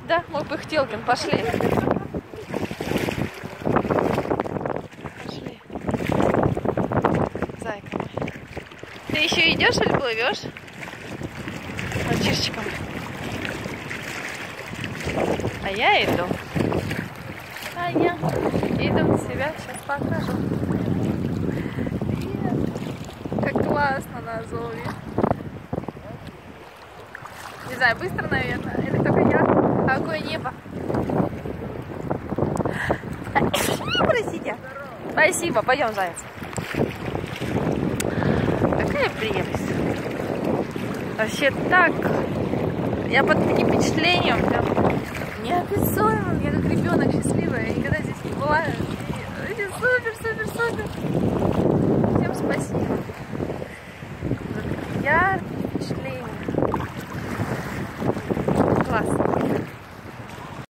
Да, мой Пыхтелкин, пошли. Пошли. Зайка мой. Ты еще идешь или плывешь? Мальчишечком. А я иду. А я иду себя сейчас покажу. Как классно на Азове. Не знаю, быстро, наверное, или только я. А какое небо. Простите. Спасибо, пойдем, заяц. Какая прелесть. Вообще так. Я под таким впечатлением прям неописуемым. Я как ребенок счастливая. Я никогда здесь не была. И супер, супер, супер. Всем спасибо. Я